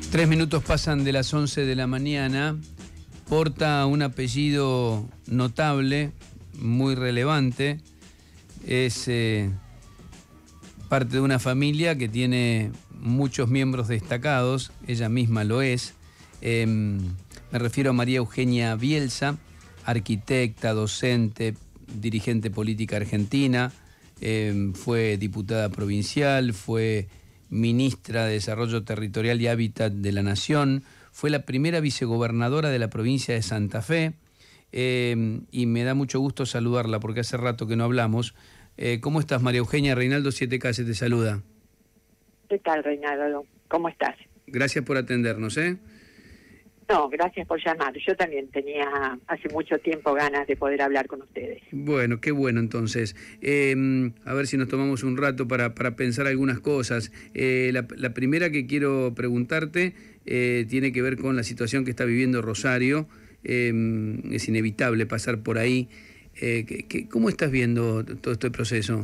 3 minutos pasan de las 11 de la mañana. Porta un apellido notable, muy relevante. Es parte de una familia que tiene muchos miembros destacados. Ella misma lo es. Me refiero a María Eugenia Bielsa, arquitecta, docente, dirigente política argentina. Fue diputada provincial, fue ministra de Desarrollo Territorial y Hábitat de la Nación, fue la primera vicegobernadora de la provincia de Santa Fe, y me da mucho gusto saludarla porque hace rato que no hablamos. ¿Cómo estás, María Eugenia? Reinaldo 7K te saluda. ¿Qué tal, Reinaldo? ¿Cómo estás? Gracias por atendernos, No, gracias por llamar. Yo también tenía hace mucho tiempo ganas de poder hablar con ustedes. Bueno, qué bueno entonces. A ver si nos tomamos un rato para pensar algunas cosas. La primera que quiero preguntarte tiene que ver con la situación que está viviendo Rosario. Es inevitable pasar por ahí. ¿Cómo estás viendo todo este proceso?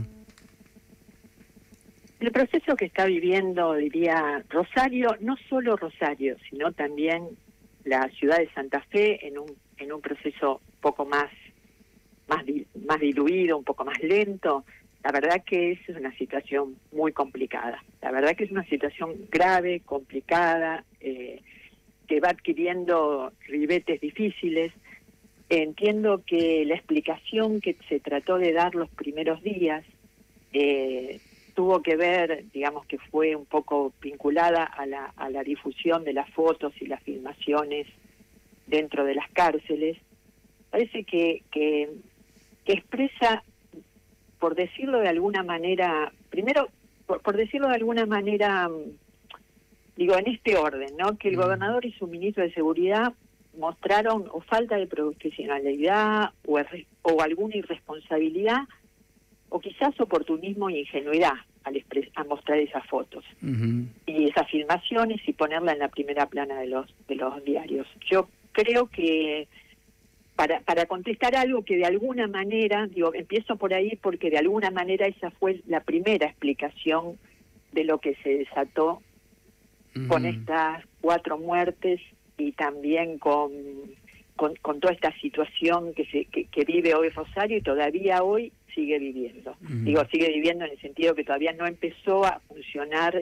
El proceso que está viviendo, diría, Rosario, no solo Rosario, sino también la ciudad de Santa Fe en un proceso un poco más diluido, un poco más lento. La verdad que es una situación muy complicada. La verdad que es una situación grave, complicada, que va adquiriendo ribetes difíciles. Entiendo que la explicación que se trató de dar los primeros días tuvo que ver, digamos que fue un poco vinculada a la difusión de las fotos y las filmaciones dentro de las cárceles. Parece que expresa, por decirlo de alguna manera, primero, por decirlo de alguna manera, digo, en este orden, ¿no? Que el gobernador y su ministro de Seguridad mostraron o falta de profesionalidad o alguna irresponsabilidad, o quizás oportunismo e ingenuidad a mostrar esas fotos y esas filmaciones y ponerla en la primera plana de los diarios. Yo creo que para contestar algo que de alguna manera, digo, empiezo por ahí porque de alguna manera esa fue la primera explicación de lo que se desató con estas 4 muertes y también con toda esta situación que vive hoy Rosario y todavía hoy sigue viviendo. Digo, sigue viviendo en el sentido que todavía no empezó a funcionar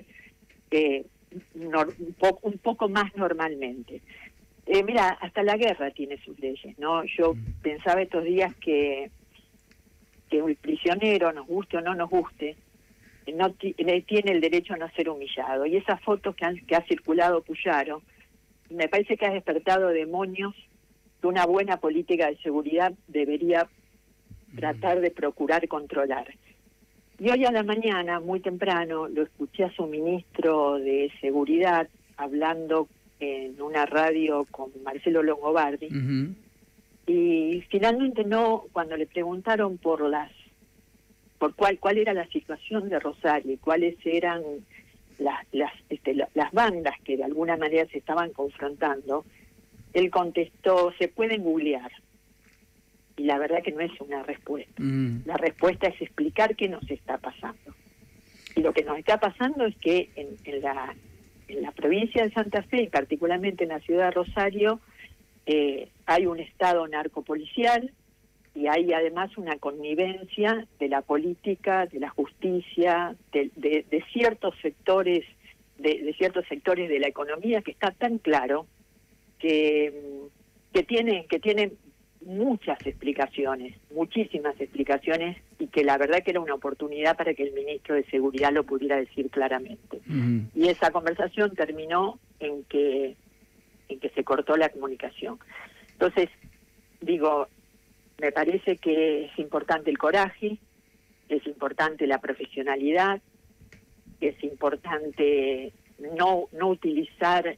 un poco más normalmente. Mira, hasta la guerra tiene sus leyes, ¿no? Yo pensaba estos días que un prisionero, nos guste o no nos guste, no tiene el derecho a no ser humillado. Y esas fotos que ha circulado Puyaro, me parece que ha despertado demonios que una buena política de seguridad debería tratar de procurar controlar. Y hoy a la mañana, muy temprano, lo escuché a su ministro de Seguridad hablando en una radio con Marcelo Longobardi, y finalmente cuando le preguntaron por cuál era la situación de Rosario y cuáles eran las bandas que de alguna manera se estaban confrontando, él contestó: se pueden googlear. Y la verdad que no es una respuesta. La respuesta es explicar qué nos está pasando. Y lo que nos está pasando es que en la provincia de Santa Fe, y particularmente en la ciudad de Rosario, hay un estado narcopolicial y hay además una connivencia de la política, de la justicia, de ciertos sectores, de ciertos sectores de la economía, que está tan claro que tiene muchas explicaciones, muchísimas explicaciones, y que la verdad que era una oportunidad para que el ministro de Seguridad lo pudiera decir claramente. Y esa conversación terminó en que se cortó la comunicación. Entonces, digo, me parece que es importante el coraje, es importante la profesionalidad, es importante no utilizar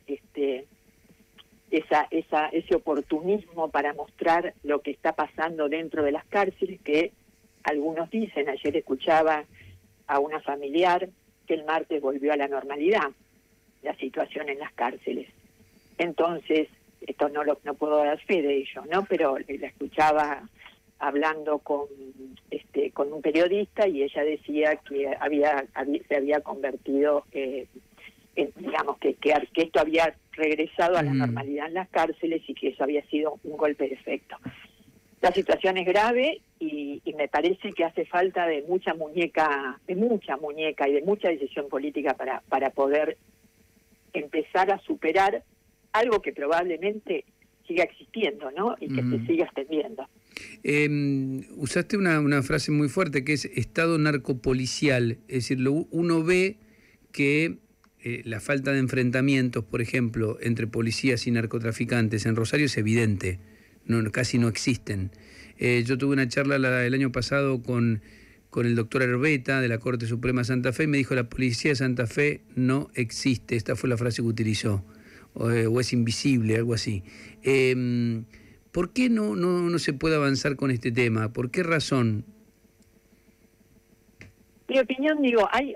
ese oportunismo para mostrar lo que está pasando dentro de las cárceles, que algunos dicen. Ayer escuchaba a una familiar que el martes volvió a la normalidad la situación en las cárceles. Entonces, esto no puedo dar fe de ello, ¿no? Pero la escuchaba hablando con un periodista, y ella decía que se había convertido digamos que esto había regresado a la normalidad en las cárceles y que eso había sido un golpe de efecto. La situación es grave y me parece que hace falta de mucha muñeca y de mucha decisión política para poder empezar a superar algo que probablemente siga existiendo, ¿no? Y que se siga extendiendo. Usaste una frase muy fuerte que es estado narcopolicial, es decir, uno ve que la falta de enfrentamientos, por ejemplo, entre policías y narcotraficantes en Rosario es evidente, casi no existen. Yo tuve una charla el año pasado con el doctor Herbeta de la Corte Suprema de Santa Fe y me dijo la policía de Santa Fe no existe, esta fue la frase que utilizó, o es invisible, algo así. ¿Por qué no se puede avanzar con este tema? ¿Por qué razón? Mi opinión, digo, hay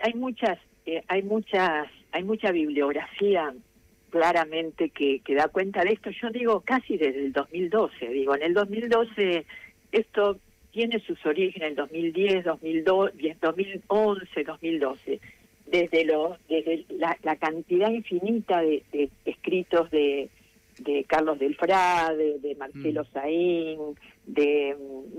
mucha bibliografía claramente que da cuenta de esto. Yo digo casi desde el 2012. Digo, en el 2012 esto tiene sus orígenes, en el 2010, 2011, 2012. Desde la cantidad infinita de escritos de Carlos Delfrade, de Marcelo Saín, de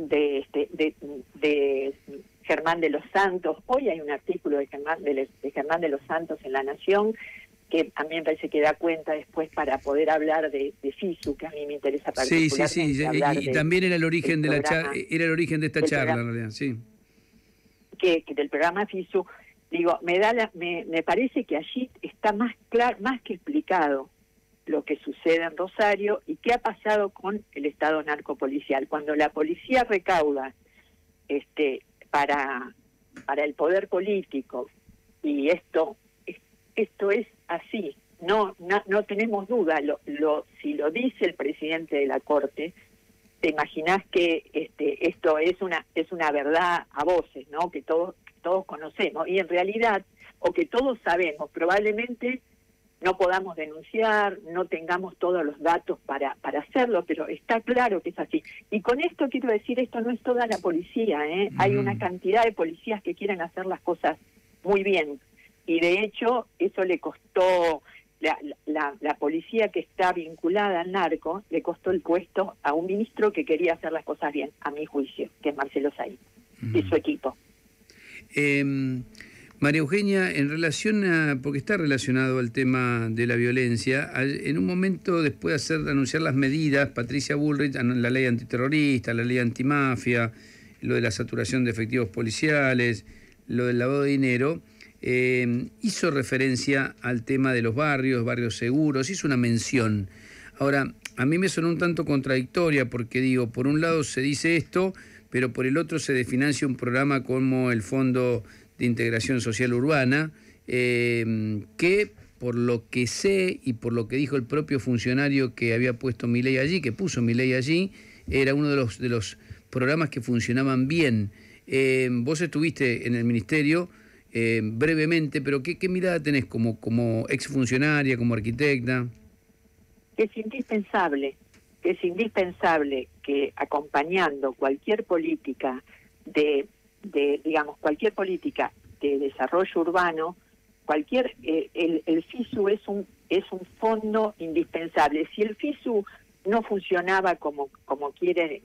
Germán de los Santos. Hoy hay un artículo de Germán de los Santos en La Nación que a mí me parece que da cuenta después para poder hablar de FISU, que a mí me interesa particularmente. Sí, y también era el origen de esta charla, en realidad, sí. Que del programa FISU, digo, me parece que allí está más que explicado lo que sucede en Rosario y qué ha pasado con el Estado narcopolicial. Cuando la policía recauda para el poder político, y esto es así, no tenemos duda, si lo dice el presidente de la Corte, te imaginás que esto es una verdad a voces, ¿no? Que todos conocemos, y en realidad, o que todos sabemos, probablemente no podamos denunciar, no tengamos todos los datos para hacerlo, pero está claro que es así. Y con esto quiero decir, esto no es toda la policía, ¿eh? Hay una cantidad de policías que quieren hacer las cosas muy bien, y de hecho eso le costó, la policía que está vinculada al narco, le costó el puesto a un ministro que quería hacer las cosas bien, a mi juicio, que es Marcelo Saín, y su equipo. María Eugenia, en relación porque está relacionado al tema de la violencia, en un momento después de anunciar las medidas, Patricia Bullrich, la ley antiterrorista, la ley antimafia, lo de la saturación de efectivos policiales, lo del lavado de dinero, hizo referencia al tema de los barrios seguros, hizo una mención. Ahora, a mí me sonó un tanto contradictoria porque digo, por un lado se dice esto, pero por el otro se desfinancia un programa como el Fondo de Integración Social Urbana, que por lo que sé y por lo que dijo el propio funcionario que había puesto Milei allí, que puso Milei allí, era uno de los programas que funcionaban bien. Vos estuviste en el ministerio brevemente, pero ¿qué mirada tenés como exfuncionaria, como arquitecta? Es indispensable que acompañando cualquier política cualquier política de desarrollo urbano, el FISU es un fondo indispensable. Si el FISU no funcionaba como quiere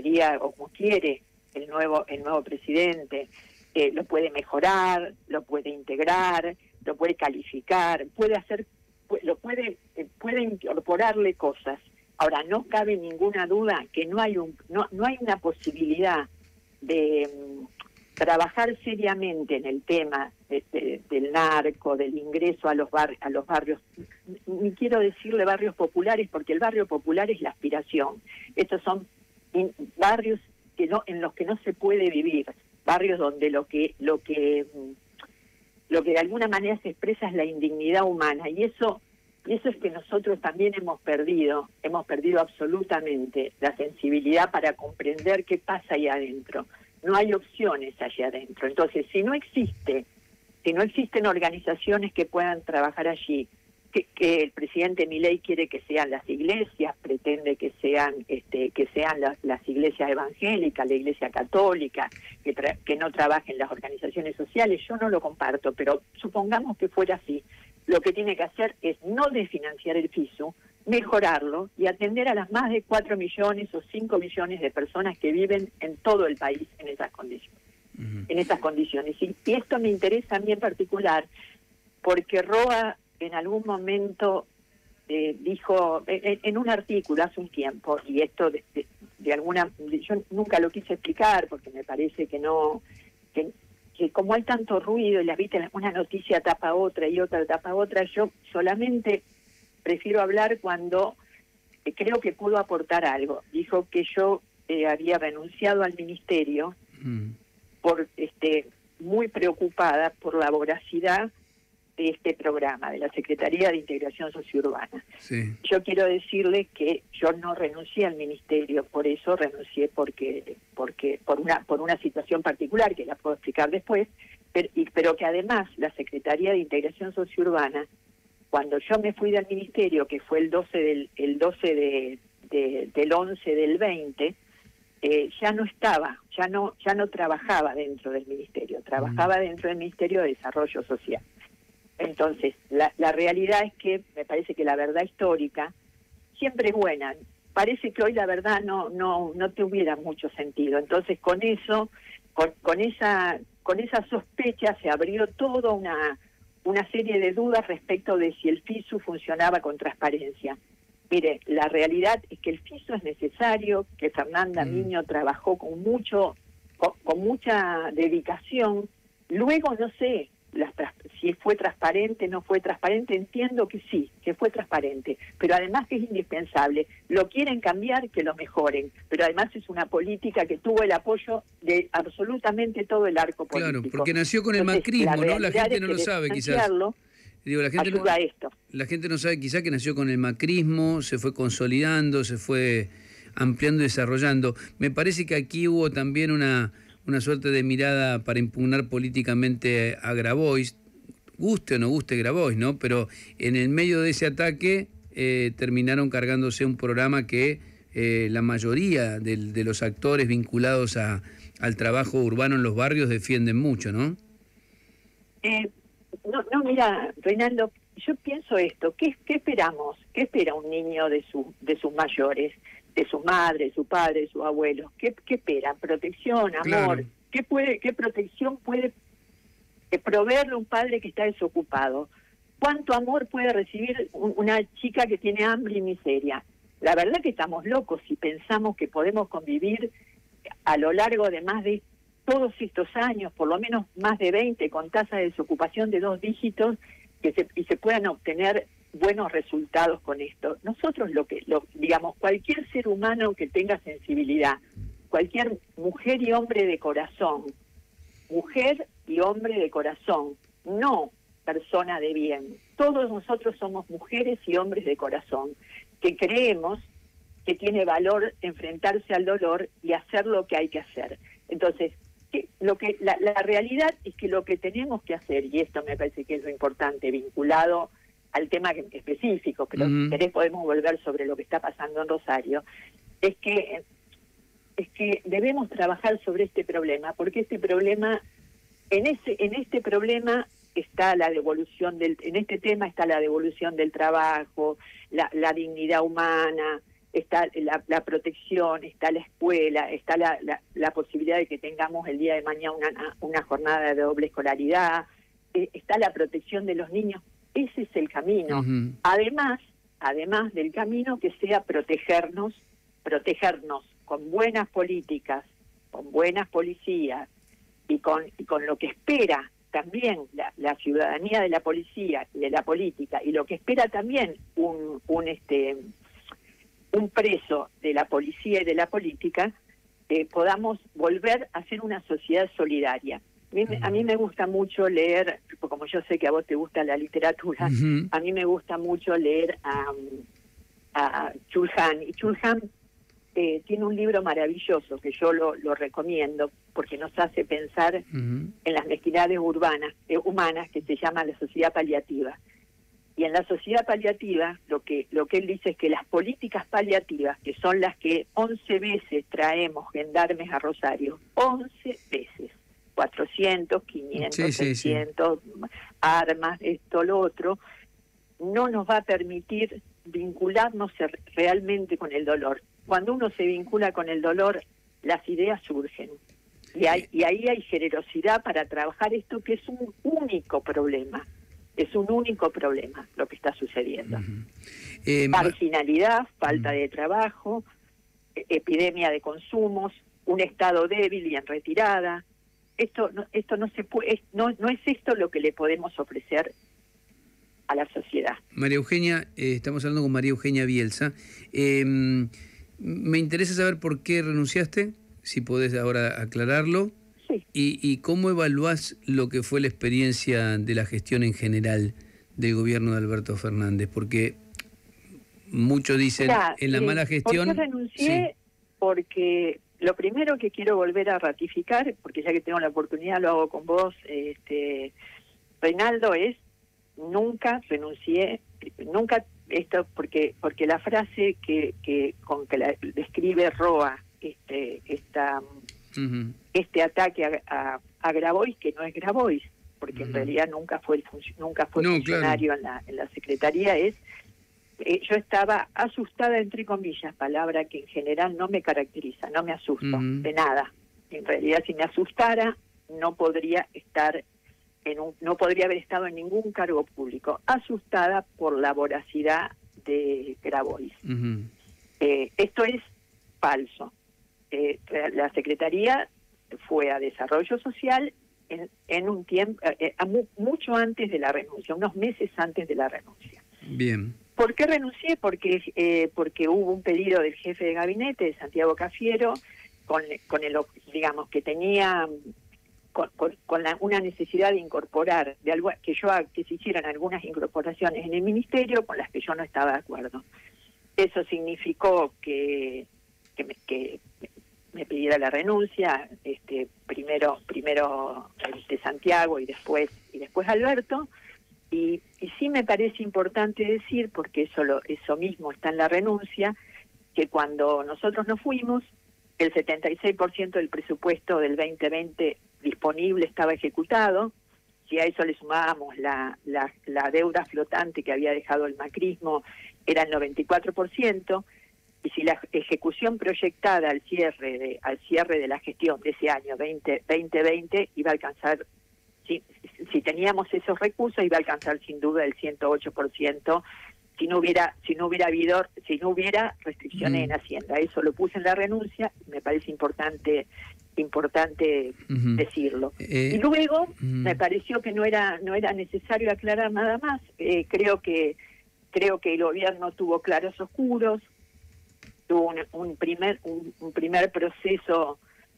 el nuevo presidente, lo puede mejorar, lo puede integrar, lo puede calificar, puede incorporarle cosas. Ahora, no cabe ninguna duda que no hay una posibilidad de trabajar seriamente en el tema del narco, del ingreso a los barrios, ni quiero decirle barrios populares, porque el barrio popular es la aspiración. Estos son barrios en los que no se puede vivir, barrios donde lo que de alguna manera se expresa es la indignidad humana, y eso es que nosotros también hemos perdido absolutamente la sensibilidad para comprender qué pasa ahí adentro. No hay opciones allá adentro. Entonces, si no existen organizaciones que puedan trabajar allí, que el presidente Milei quiere que sean las iglesias, pretende que sean las iglesias evangélicas, la iglesia católica, que no trabajen las organizaciones sociales, yo no lo comparto, pero supongamos que fuera así. lo que tiene que hacer es no desfinanciar el FISU, mejorarlo y atender a las más de 4 millones o 5 millones de personas que viven en todo el país en esas condiciones. En esas condiciones. Y esto me interesa a mí en particular porque Roa en algún momento dijo en un artículo hace un tiempo, y esto de alguna, yo nunca lo quise explicar porque me parece que no, que como hay tanto ruido y las viste, una noticia tapa otra y otra tapa otra, yo solamente prefiero hablar cuando creo que puedo aportar algo. Dijo que yo había renunciado al ministerio por muy preocupada por la voracidad de este programa de la Secretaría de Integración Sociourbana. Sí. Yo quiero decirles que yo no renuncié al ministerio, por eso renuncié porque por una situación particular que la puedo explicar después, pero que además la Secretaría de Integración Sociourbana, cuando yo me fui del ministerio, que fue el 12 del 11 del 20, ya no estaba, ya no trabajaba dentro del ministerio, trabajaba dentro del Ministerio de Desarrollo Social. Entonces, la realidad es que me parece que la verdad histórica siempre es buena. Parece que hoy la verdad no tuviera mucho sentido. Entonces, con eso, con esa sospecha se abrió toda una serie de dudas respecto de si el FISU funcionaba con transparencia. Mire, la realidad es que el FISU es necesario, que Fernanda Miño trabajó con mucha dedicación. Luego, no sé si fue transparente, no fue transparente, entiendo que sí, que fue transparente, pero además que es indispensable. Lo quieren cambiar, que lo mejoren, pero además es una política que tuvo el apoyo de absolutamente todo el arco político. Claro, porque nació con el macrismo, ¿no? La gente no lo sabe, quizás. Digo, la gente no sabe quizás que nació con el macrismo, se fue consolidando, se fue ampliando y desarrollando. Me parece que aquí hubo también una suerte de mirada para impugnar políticamente a Grabois, guste o no guste Grabois, ¿no? Pero en el medio de ese ataque terminaron cargándose un programa que la mayoría de los actores vinculados al trabajo urbano en los barrios defienden mucho, ¿no? No, mira, Reinaldo, yo pienso esto, ¿qué esperamos? ¿Qué espera un niño de sus mayores? De su madre, de su padre, de sus abuelos. ¿Qué esperan? Protección, amor. Claro. ¿Qué protección puede proveerle un padre que está desocupado? ¿Cuánto amor puede recibir una chica que tiene hambre y miseria? La verdad que estamos locos si pensamos que podemos convivir a lo largo de más de todos estos años, por lo menos más de 20, con tasa de desocupación de 2 dígitos, y se puedan obtener buenos resultados con esto. Nosotros digamos, cualquier ser humano que tenga sensibilidad, cualquier mujer y hombre de corazón, no persona de bien. Todos nosotros somos mujeres y hombres de corazón, que creemos que tiene valor enfrentarse al dolor y hacer lo que hay que hacer. Entonces, la realidad es que lo que tenemos que hacer, y esto me parece que es lo importante, vinculado al tema específico, pero si querés podemos volver sobre lo que está pasando en Rosario, es que debemos trabajar sobre este problema, porque este problema, en este problema está la devolución en este tema está la devolución del trabajo, la dignidad humana, está la protección, está la escuela, está la posibilidad de que tengamos el día de mañana una jornada de doble escolaridad, está la protección de los niños. Ese es el camino. Además del camino que sea protegernos con buenas políticas, con buenas policías y con lo que espera también la ciudadanía de la policía y de la política, y lo que espera también un preso de la policía y de la política, podamos volver a ser una sociedad solidaria. A mí me gusta mucho leer, como yo sé que a vos te gusta la literatura, a mí me gusta mucho leer a Chul-Han. Y Chul-Han tiene un libro maravilloso que yo lo recomiendo porque nos hace pensar en las mezquindades humanas, que se llama La Sociedad Paliativa. Y en la sociedad paliativa, lo que él dice es que las políticas paliativas, que son las que 11 veces traemos gendarmes a Rosario, 11 veces, 400, 500, Sí, sí, 600, armas, esto, lo otro, no nos va a permitir vincularnos realmente con el dolor. Cuando uno se vincula con el dolor, las ideas surgen. Y ahí hay generosidad para trabajar esto, que es un único problema. Es un único problema lo que está sucediendo. Marginalidad, falta de trabajo, epidemia de consumos, un Estado débil y en retirada. Esto no se puede, no es esto lo que le podemos ofrecer a la sociedad. María Eugenia, estamos hablando con María Eugenia Bielsa. Me interesa saber por qué renunciaste, si podés ahora aclararlo, sí. y cómo evaluás lo que fue la experiencia de la gestión en general del gobierno de Alberto Fernández, porque muchos dicen en la mala gestión... ¿Por qué renuncié? Sí. Porque lo primero que quiero volver a ratificar, porque ya que tengo la oportunidad lo hago con vos, Reinaldo, es nunca renuncié, nunca esto, porque la frase con que la describe Roa, este ataque a Grabois, que no es Grabois, porque en realidad nunca fue funcionario, claro, en la Secretaría, yo estaba asustada, entre comillas, palabra que en general no me caracteriza, no me asusto de nada. En realidad, si me asustara, no podría haber estado en ningún cargo público. Asustada por la voracidad de Grabois. Esto es falso. La Secretaría fue a Desarrollo Social en un tiempo, mucho antes de la renuncia, unos meses antes de la renuncia. Bien. ¿Por qué renuncié? Porque hubo un pedido del jefe de gabinete, de Santiago Cafiero, con digamos, que tenía una necesidad de incorporar, que se hicieran algunas incorporaciones en el ministerio con las que yo no estaba de acuerdo. Eso significó que me pidiera la renuncia, primero Santiago y después Alberto. Y sí me parece importante decir, porque eso mismo está en la renuncia, que cuando nosotros nos fuimos, el 76% del presupuesto del 2020 disponible estaba ejecutado. Si a eso le sumábamos la deuda flotante que había dejado el macrismo, era el 94%, y si la ejecución proyectada al cierre de la gestión de ese año 2020 iba a alcanzar, si teníamos esos recursos, iba a alcanzar sin duda el 108%, si no hubiera restricciones en Hacienda. Eso lo puse en la renuncia, me parece importante decirlo. Y luego me pareció que no era necesario aclarar nada más. Creo que el gobierno tuvo claros oscuros, tuvo un primer proceso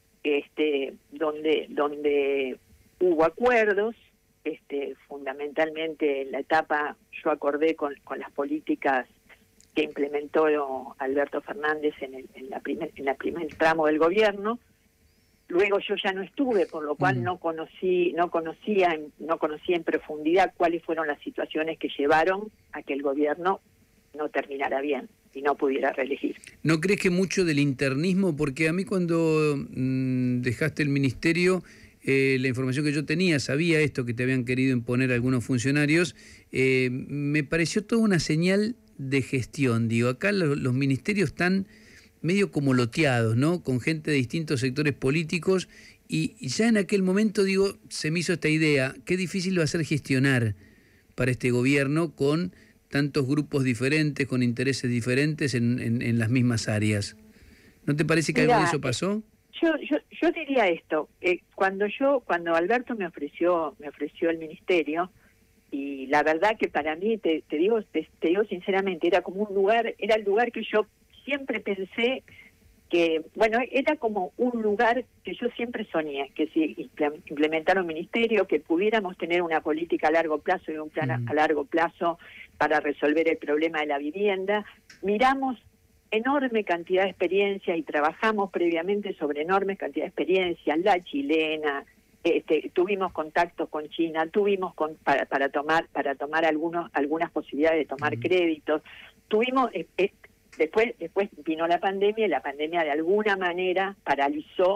donde hubo acuerdos, fundamentalmente en la etapa yo acordé con las políticas que implementó Alberto Fernández en la primer tramo del gobierno. Luego yo ya no estuve, por lo cual no conocía en profundidad cuáles fueron las situaciones que llevaron a que el gobierno no terminara bien y no pudiera reelegir. ¿No crees que mucho del internismo? Porque a mí cuando dejaste el ministerio, la información que yo tenía, sabía esto que te habían querido imponer algunos funcionarios, me pareció toda una señal de gestión. Digo, acá los ministerios están medio como loteados, ¿no? Con gente de distintos sectores políticos, y ya en aquel momento, digo, se me hizo esta idea, qué difícil va a ser gestionar para este gobierno con tantos grupos diferentes, con intereses diferentes en las mismas áreas. ¿No te parece que algo de eso pasó? Yo diría esto, cuando Alberto me ofreció el ministerio, y la verdad que para mí, te digo sinceramente, era el lugar que yo siempre pensé que, bueno, era como un lugar que yo siempre soñé, que si implementara un ministerio, que pudiéramos tener una política a largo plazo y un plan a largo plazo para resolver el problema de la vivienda. Miramos enorme cantidad de experiencia y trabajamos previamente sobre enormes cantidad de experiencia, la chilena, tuvimos contactos con China, tuvimos para tomar algunas posibilidades de tomar créditos, tuvimos después vino la pandemia, y la pandemia de alguna manera paralizó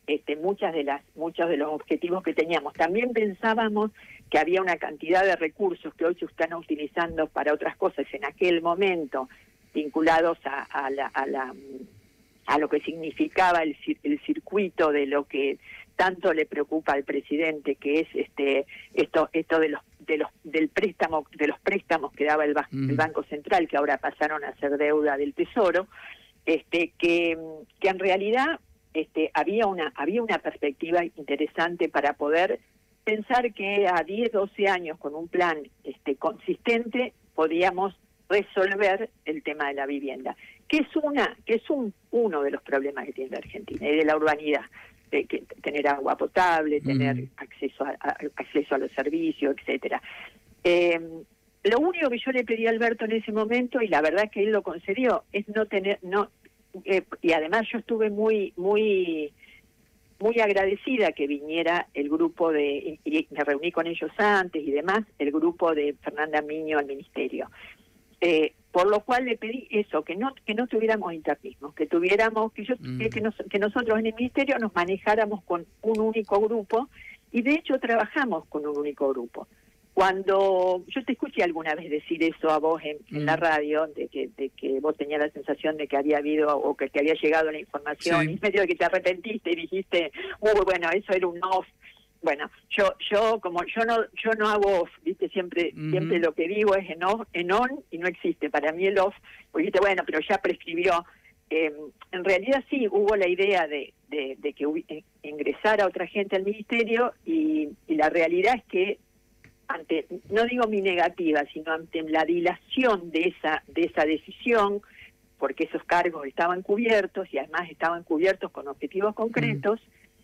muchos de los objetivos que teníamos. También pensábamos que había una cantidad de recursos que hoy se están utilizando para otras cosas en aquel momento, vinculados a lo que significaba el circuito de lo que tanto le preocupa al presidente, que es esto del préstamo, de los préstamos que daba el Banco Central, que ahora pasaron a ser deuda del Tesoro, que en realidad había una perspectiva interesante para poder pensar que a 10, 12 años con un plan consistente podíamos resolver el tema de la vivienda, que es uno de los problemas que tiene la Argentina y de la urbanidad, que tener agua potable, tener acceso a los servicios, etcétera. Lo único que yo le pedí a Alberto en ese momento, y la verdad que él lo concedió, es y además yo estuve muy agradecida que viniera el grupo y me reuní con ellos antes y demás, el grupo de Fernanda Miño al ministerio. Por lo cual le pedí eso, que no tuviéramos internismos, que nosotros en el ministerio nos manejáramos con un único grupo, y de hecho trabajamos con un único grupo. Cuando yo te escuché alguna vez decir eso a vos en la radio, de que vos tenías la sensación de que había habido o que te había llegado la información, y medio de que te arrepentiste y dijiste, bueno, eso era un off. Bueno, yo no hago off, ¿viste? Siempre lo que digo es en on, y no existe para mí el off, porque dijiste, bueno, pero ya prescribió. En realidad sí, hubo la idea de que ingresara otra gente al ministerio, y la realidad es que no digo mi negativa, sino ante la dilación de esa decisión, porque esos cargos estaban cubiertos, y además estaban cubiertos con objetivos concretos,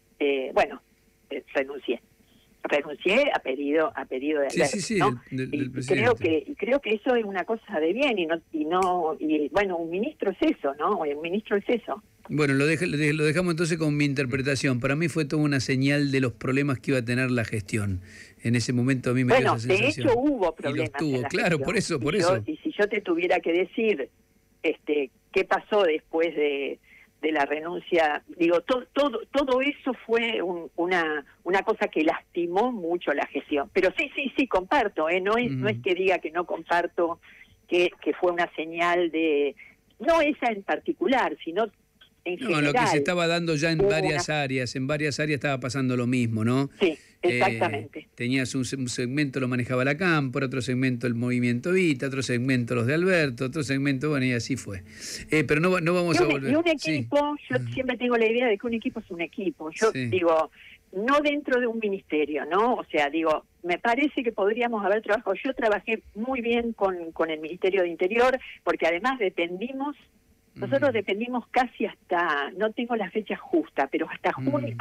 renuncié a pedido de Alberto, ¿no? del presidente. Creo que eso es una cosa de bien, y bueno, un ministro es eso, ¿no? Un ministro es eso. Bueno, lo dejamos entonces con mi interpretación. Para mí fue toda una señal de los problemas que iba a tener la gestión. En ese momento a mí me dio esa sensación. De hecho hubo problemas. Y los tuvo, claro, gestión. por eso. Y si yo te tuviera que decir qué pasó después de la renuncia, digo, todo eso fue una cosa que lastimó mucho la gestión. Pero sí, comparto, no es que diga que no comparto, que fue una señal no esa en particular, sino en general. Lo que se estaba dando ya en varias áreas estaba pasando lo mismo, ¿no? Sí, exactamente. Tenías un segmento lo manejaba la Cámpora, otro segmento el Movimiento Vita, otro segmento los de Alberto, otro segmento, bueno, y así fue. Pero no vamos a volver. Y un equipo, yo siempre tengo la idea de que un equipo es un equipo. Yo digo, no dentro de un ministerio, ¿no? O sea, digo, me parece que podríamos haber trabajado. Yo trabajé muy bien con el Ministerio de Interior, porque además nosotros dependimos casi hasta, no tengo la fecha justa, pero hasta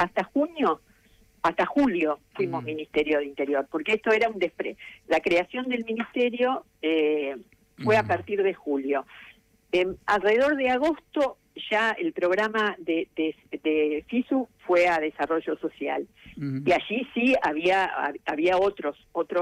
julio fuimos Ministerio de Interior, porque esto era la creación del ministerio fue a partir de julio. Alrededor de agosto ya el programa de FISU fue a Desarrollo Social, y allí sí había otras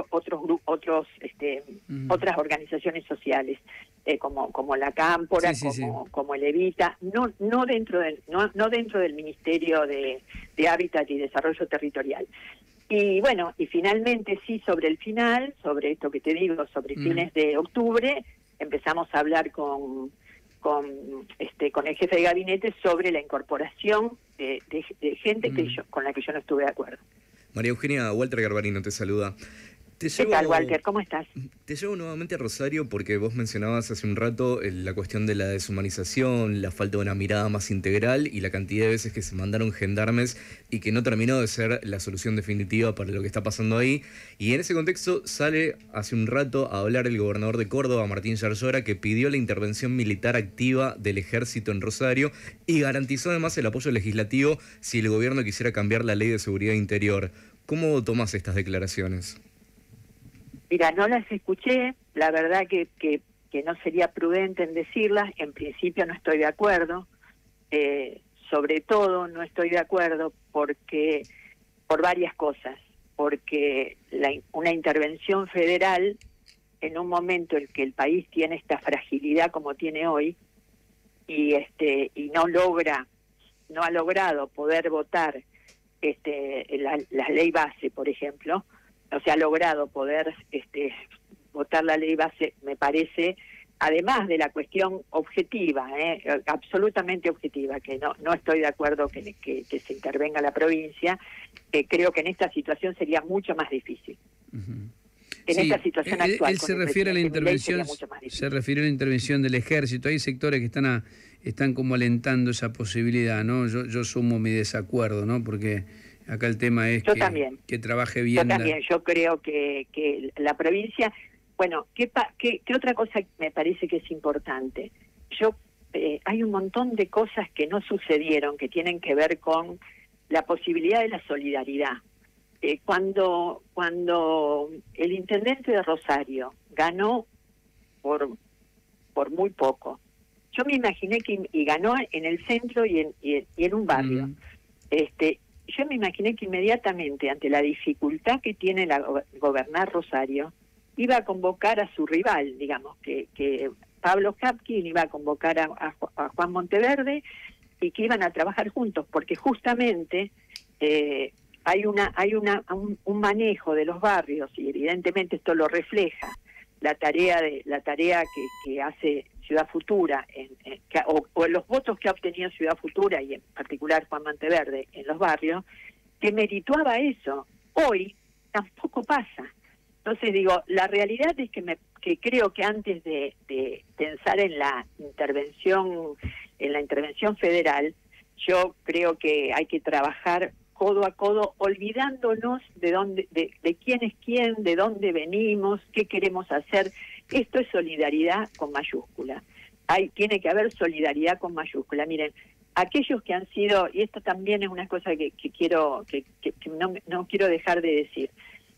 organizaciones sociales, como la Cámpora, como el Evita, no dentro del Ministerio de Hábitat y Desarrollo Territorial. Y bueno, y finalmente sobre el final, sobre esto que te digo, sobre fines de octubre, empezamos a hablar con el jefe de gabinete sobre la incorporación de gente con la que yo no estuve de acuerdo. María Eugenia, Walter Garbarino te saluda. ¿Qué tal, Walter? ¿Cómo estás? Te llevo nuevamente a Rosario porque vos mencionabas hace un rato la cuestión de la deshumanización, la falta de una mirada más integral y la cantidad de veces que se mandaron gendarmes y que no terminó de ser la solución definitiva para lo que está pasando ahí. Y en ese contexto sale hace un rato a hablar el gobernador de Córdoba, Martín Yarlora, que pidió la intervención militar activa del ejército en Rosario y garantizó además el apoyo legislativo si el gobierno quisiera cambiar la ley de seguridad interior. ¿Cómo tomás estas declaraciones? Mira, no las escuché, la verdad que no sería prudente en decirlas. En principio no estoy de acuerdo, sobre todo no estoy de acuerdo por varias cosas, porque una intervención federal en un momento en que el país tiene esta fragilidad como tiene hoy y no logra no ha logrado poder votar la ley base, por ejemplo, no se ha logrado poder votar la ley base, me parece, además de la cuestión objetiva, absolutamente objetiva, que no estoy de acuerdo que se intervenga la provincia, creo que en esta situación sería mucho más difícil. En esta situación actual. Él se refiere a la intervención, se refiere a la intervención del ejército. Hay sectores que están como alentando esa posibilidad, ¿no? Yo sumo mi desacuerdo, ¿no? Porque acá el tema es que trabaje bien. Yo también, yo creo que la provincia. Bueno, ¿qué otra cosa me parece que es importante? Hay un montón de cosas que no sucedieron, que tienen que ver con la posibilidad de la solidaridad. Cuando el intendente de Rosario ganó por muy poco, yo me imaginé y ganó en el centro y en un barrio. Yo me imaginé que inmediatamente, ante la dificultad que tiene gobernar Rosario, iba a convocar a su rival, digamos, que Pablo Kapkin iba a convocar a Juan Monteverde y que iban a trabajar juntos, porque justamente hay un manejo de los barrios, y evidentemente esto lo refleja la tarea que hace Ciudad Futura, o los votos que ha obtenido Ciudad Futura, y en particular Juan Monteverde, en los barrios, que merituaba eso. Hoy tampoco pasa. Entonces digo, la realidad es que creo que antes de pensar en la intervención federal, yo creo que hay que trabajar codo a codo, olvidándonos de quién es quién, de dónde venimos, qué queremos hacer. Esto es solidaridad con mayúscula. Tiene que haber solidaridad con mayúscula. Miren, aquellos que han sido, y esto también es una cosa que no quiero dejar de decir,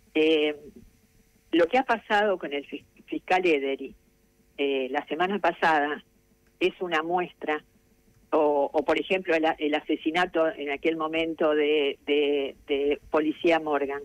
lo que ha pasado con el fiscal Ederi la semana pasada es una muestra, o por ejemplo el asesinato en aquel momento de Policía Morgan,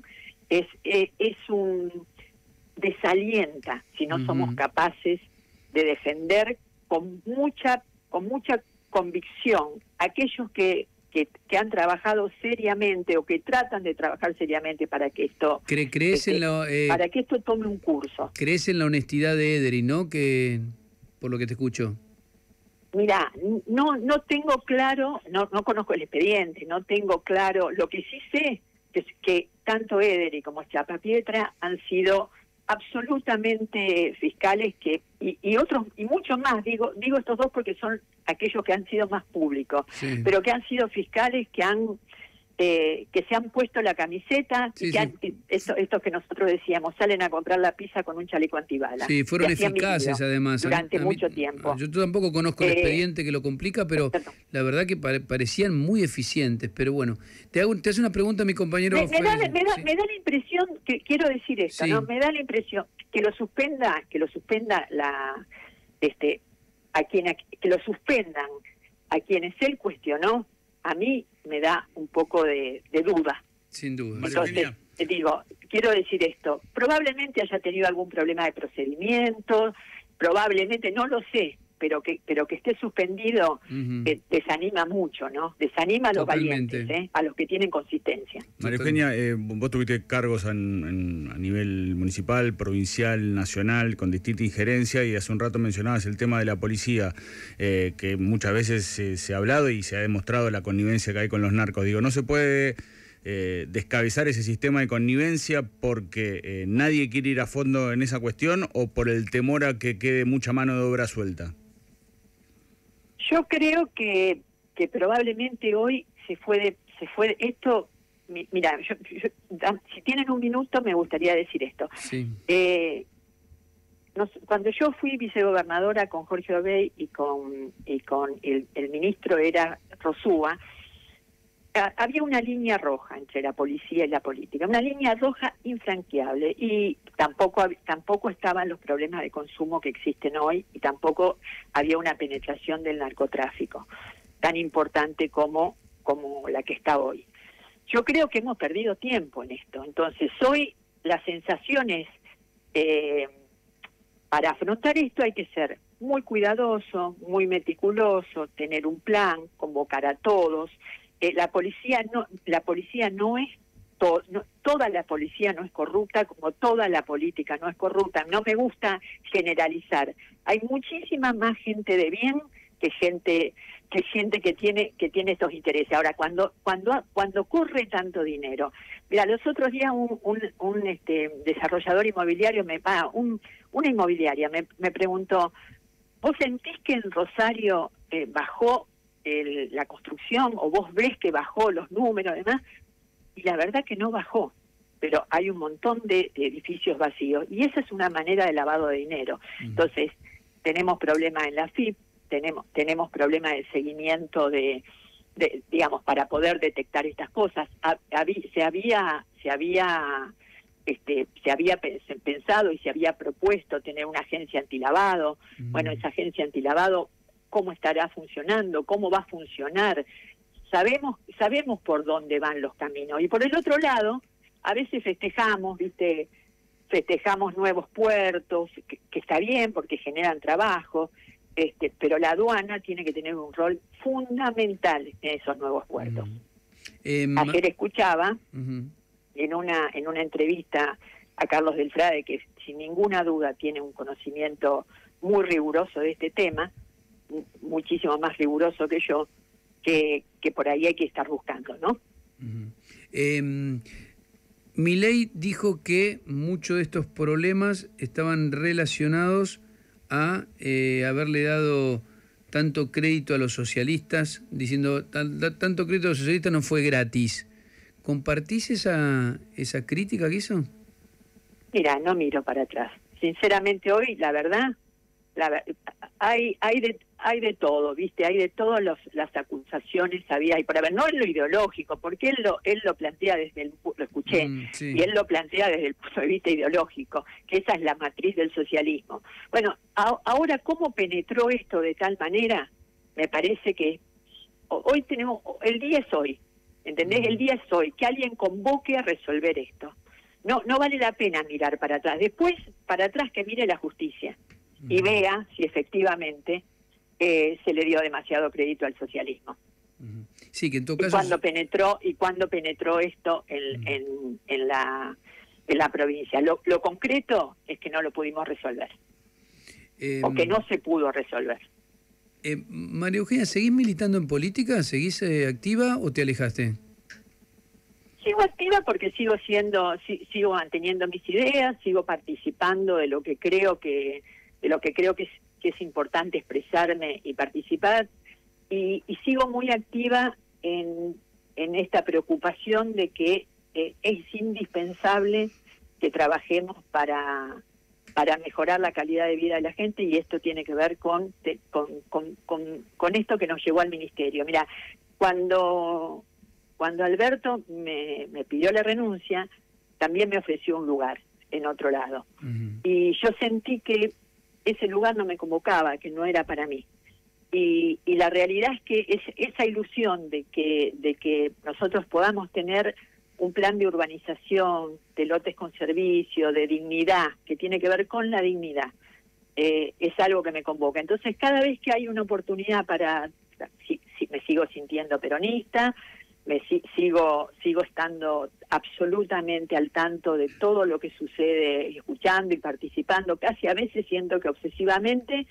desalienta si no somos capaces de defender con mucha convicción aquellos que han trabajado seriamente o que tratan de trabajar seriamente para que esto para que esto tome un curso. ¿Crees en la honestidad de Ederi, no? Que por lo que te escucho. Mira, no tengo claro, no conozco el expediente, no tengo claro. Lo que sí sé es que tanto Ederi como Chapapietra han sido absolutamente fiscales y otros y muchos más, digo estos dos porque son aquellos que han sido más públicos, sí, pero que han sido fiscales que se han puesto la camiseta, sí, y estos que nosotros decíamos, salen a comprar la pizza con un chaleco antibalas. Sí, fueron eficaces además. Durante mucho tiempo. Yo tampoco conozco el expediente que lo complica, pero la verdad que parecían muy eficientes. Pero bueno, te hace una pregunta mi compañero. Me da la impresión, que quiero decir esto, sí, ¿no? Me da la impresión que lo suspenda que lo suspendan a quienes él cuestionó, a mí me da un poco de duda. Sin duda. Entonces, quiero decir esto, probablemente haya tenido algún problema de procedimiento, probablemente, no lo sé, pero que esté suspendido desanima mucho, ¿no? Desanima a los valientes, a los que tienen consistencia. María Eugenia, vos tuviste cargos a nivel municipal, provincial, nacional, con distinta injerencia, y hace un rato mencionabas el tema de la policía, que muchas veces se ha hablado y se ha demostrado la connivencia que hay con los narcos. Digo, no se puede descabezar ese sistema de connivencia porque nadie quiere ir a fondo en esa cuestión, o por el temor a que quede mucha mano de obra suelta. Yo creo que probablemente hoy se fue esto. Mira, si tienen un minuto me gustaría decir esto. Sí. Cuando yo fui vicegobernadora con Jorge Obey y con el ministro era Rosúa, había una línea roja entre la policía y la política, una línea roja infranqueable, y tampoco estaban los problemas de consumo que existen hoy, y tampoco había una penetración del narcotráfico tan importante como la que está hoy. Yo creo que hemos perdido tiempo en esto. Entonces hoy las sensaciones para afrontar esto hay que ser muy cuidadoso, muy meticuloso, tener un plan, convocar a todos. La policía no es toda la policía no es corrupta, como toda la política no es corrupta. No me gusta generalizar. Hay muchísima más gente de bien que gente que tiene estos intereses. Ahora, cuando corre tanto dinero, mira, los otros días un desarrollador inmobiliario una inmobiliaria me preguntó: ¿vos sentís que en Rosario bajó la construcción, o vos ves que bajó los números, además? Y la verdad que no bajó, pero hay un montón de edificios vacíos, y esa es una manera de lavado de dinero. Entonces, tenemos problemas en la FIP, tenemos problemas de seguimiento digamos, para poder detectar estas cosas. Se había pensado y se había propuesto tener una agencia antilavado. Bueno, esa agencia antilavado, ¿cómo estará funcionando? ¿Cómo va a funcionar? Sabemos por dónde van los caminos. Y por el otro lado, a veces festejamos nuevos puertos, que está bien porque generan trabajo, pero la aduana tiene que tener un rol fundamental en esos nuevos puertos. Ayer escuchaba en una entrevista a Carlos Delfrade, que sin ninguna duda tiene un conocimiento muy riguroso de este tema, muchísimo más riguroso que yo, que por ahí hay que estar buscando, ¿no? Milei dijo que muchos de estos problemas estaban relacionados a haberle dado tanto crédito a los socialistas, diciendo tanto crédito a los socialistas no fue gratis. ¿Compartís esa crítica que hizo? Mira, no miro para atrás. Sinceramente hoy, la verdad, hay de todo, ¿viste? Hay de todas las acusaciones, había y por haber, no en lo ideológico, porque él lo plantea lo escuché, sí. Y él lo plantea desde el punto de vista ideológico, que esa es la matriz del socialismo. Bueno, ahora, ¿cómo penetró esto de tal manera? Me parece que hoy tenemos, el día es hoy, ¿entendés? El día es hoy, que alguien convoque a resolver esto. No vale la pena mirar para atrás. Después, para atrás, que mire la justicia y vea si efectivamente se le dio demasiado crédito al socialismo. Sí, que en todo caso... Cuándo penetró esto en la provincia. Lo concreto es que no lo pudimos resolver. O que no se pudo resolver. María Eugenia, ¿seguís militando en política? ¿Seguís activa o te alejaste? Sigo activa porque sigo manteniendo mis ideas, sigo participando de lo que creo que es importante expresarme y participar, y sigo muy activa en esta preocupación de que es indispensable que trabajemos para mejorar la calidad de vida de la gente, y esto tiene que ver con esto que nos llevó al ministerio. Mira, cuando Alberto me pidió la renuncia, también me ofreció un lugar en otro lado. Y yo sentí que ese lugar no me convocaba, que no era para mí. Y la realidad es que esa ilusión de que nosotros podamos tener un plan de urbanización, de lotes con servicio, de dignidad, que tiene que ver con la dignidad, es algo que me convoca. Entonces, cada vez que hay una oportunidad me sigo sintiendo peronista, sigo estando absolutamente al tanto de todo lo que sucede, escuchando y participando, casi a veces siento que obsesivamente,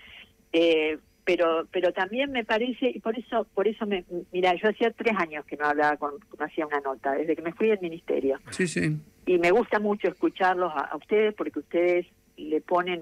pero también me parece, y por eso mira, yo hacía 3 años que no hablaba no hacía una nota, desde que me fui del ministerio. Sí, sí. Y me gusta mucho escucharlos a ustedes, porque ustedes le ponen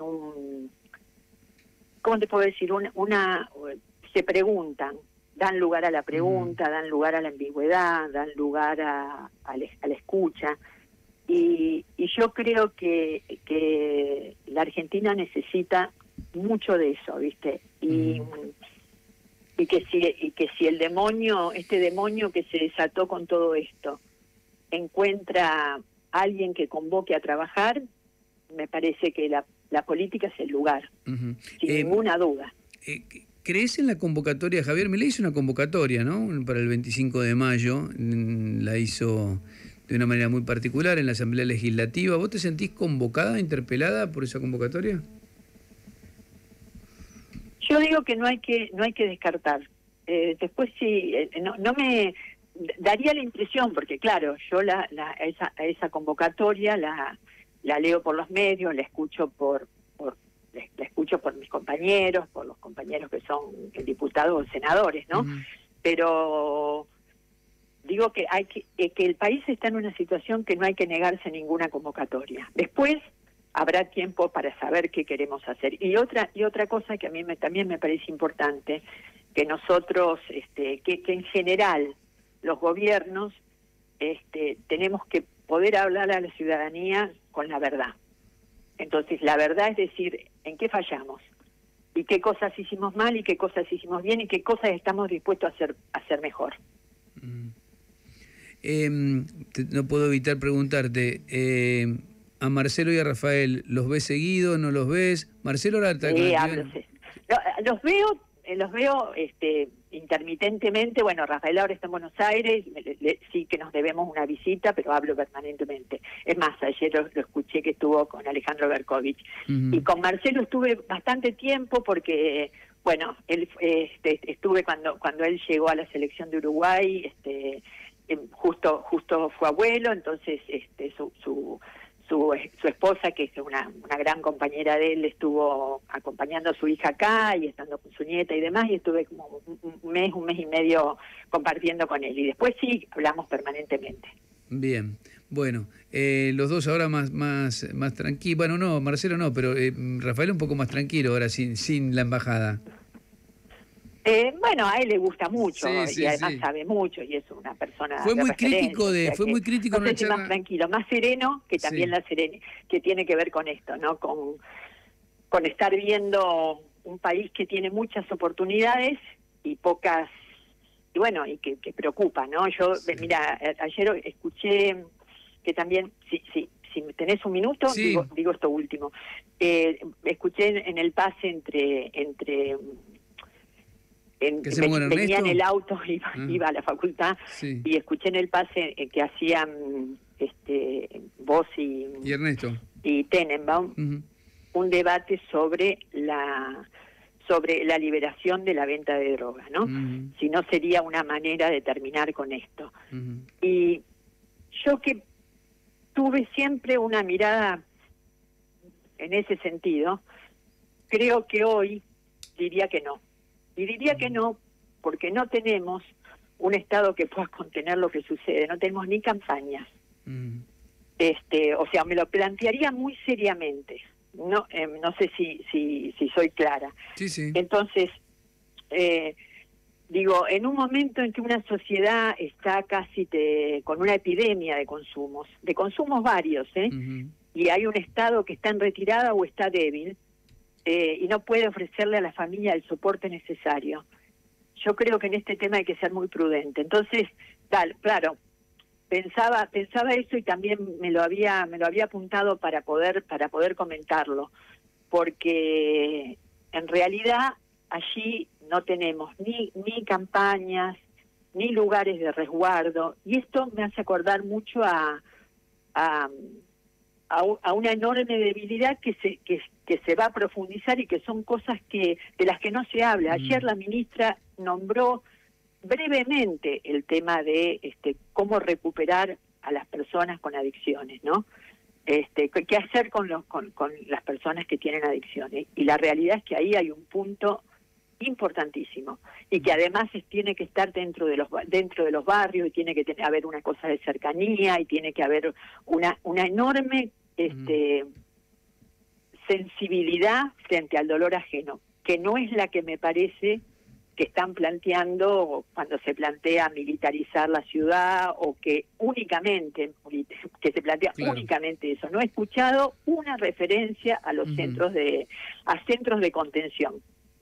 ¿cómo te puedo decir? Se preguntan, dan lugar a la pregunta, dan lugar a la ambigüedad, dan lugar a la escucha. Y yo creo que la Argentina necesita mucho de eso, ¿viste? Y que si el demonio, este demonio que se desató con todo esto, encuentra a alguien que convoque a trabajar, me parece que la política es el lugar, sin ninguna duda. ¿Crees en la convocatoria? Javier Milei hizo una convocatoria, ¿no?, para el 25 de mayo, la hizo de una manera muy particular en la Asamblea Legislativa. ¿Vos te sentís convocada, interpelada por esa convocatoria? Yo digo que no hay que descartar. Después sí, no me daría la impresión, porque claro, yo esa convocatoria la leo por los medios, la escucho la escucho por mis compañeros, por los compañeros que son diputados o senadores, ¿no? Pero digo que que el país está en una situación que no hay que negarse ninguna convocatoria. Después habrá tiempo para saber qué queremos hacer. Y otra cosa que a mí también me parece importante, que nosotros, que en general los gobiernos tenemos que poder hablar a la ciudadanía con la verdad. Entonces, la verdad es decir, en qué fallamos, y qué cosas hicimos mal, y qué cosas hicimos bien, y qué cosas estamos dispuestos a hacer mejor. No puedo evitar preguntarte, a Marcelo y a Rafael, ¿los ves seguido, no los ves? Marcelo ahora está los veo intermitentemente. Bueno, Rafael ahora está en Buenos Aires, sí que nos debemos una visita, pero hablo permanentemente. Es más, ayer lo escuché que estuvo con Alejandro Berkovich. Y con Marcelo estuve bastante tiempo porque, bueno, él estuve cuando él llegó a la selección de Uruguay, justo fue abuelo, entonces su esposa, que es una gran compañera de él, estuvo acompañando a su hija acá y estando con su nieta y demás, y estuve como un mes y medio compartiendo con él. Y después sí, hablamos permanentemente. Bien, bueno, los dos ahora más tranquilos. Bueno, no, Marcelo no, pero Rafael un poco más tranquilo ahora sin la embajada. Bueno, a él le gusta mucho, y además sabe mucho, y es una persona fue muy crítico no sé si más tranquilo, más sereno, que también que tiene que ver con esto, ¿no? Con estar viendo un país que tiene muchas oportunidades y pocas, y bueno, y que preocupa, ¿no? Yo, mira, ayer escuché que también, si tenés un minuto, digo esto último, escuché en el pase entre venía en el auto, iba a la facultad, y escuché en el pase que hacían vos y Ernesto y Tenenbaum un debate sobre la liberación de la venta de drogas, ¿no? Si no sería una manera de terminar con esto. Y yo que tuve siempre una mirada en ese sentido, creo que hoy diría que no. Y diría que no, porque no tenemos un Estado que pueda contener lo que sucede, no tenemos ni campañas. O sea, me lo plantearía muy seriamente. No sé si soy clara. Sí. Entonces, digo, en un momento en que una sociedad está casi con una epidemia de consumos varios, y hay un Estado que está en retirada o está débil, y no puede ofrecerle a la familia el soporte necesario. Yo creo que en este tema hay que ser muy prudente. Entonces, claro, pensaba eso, y también me lo había apuntado para poder comentarlo, porque en realidad allí no tenemos ni campañas, ni lugares de resguardo, y esto me hace acordar mucho a una enorme debilidad que se va a profundizar, y que son cosas de las que no se habla. Ayer la ministra nombró brevemente el tema de cómo recuperar a las personas con adicciones, ¿no? Qué hacer con las personas que tienen adicciones. Y la realidad es que ahí hay un punto importantísimo, y que además tiene que estar dentro de los barrios, y tiene que haber una cosa de cercanía, y tiene que haber una enorme sensibilidad frente al dolor ajeno, que no es la que me parece que están planteando cuando se plantea militarizar la ciudad, o que se plantea únicamente eso. No he escuchado una referencia a los centros de contención.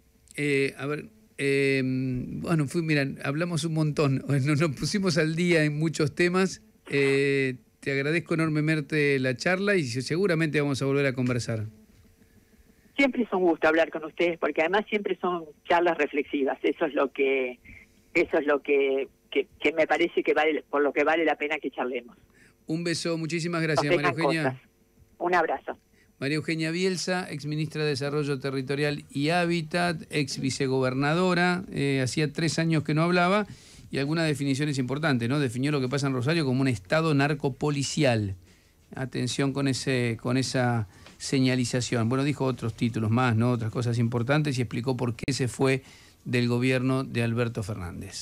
Bueno, mira, hablamos un montón, nos pusimos al día en muchos temas. Te agradezco enormemente la charla, y seguramente vamos a volver a conversar. Siempre es un gusto hablar con ustedes, porque además siempre son charlas reflexivas. Eso es lo que me parece que por lo que vale la pena que charlemos. Un beso, muchísimas gracias, María Eugenia. Un abrazo. María Eugenia Bielsa, exministra de Desarrollo Territorial y Hábitat, ex vicegobernadora, hacía 3 años que no hablaba, y algunas definiciones importantes, ¿no? Definió lo que pasa en Rosario como un estado narcopolicial. Atención con esa señalización. Bueno, dijo otros títulos más, ¿no? Otras cosas importantes, y explicó por qué se fue del gobierno de Alberto Fernández.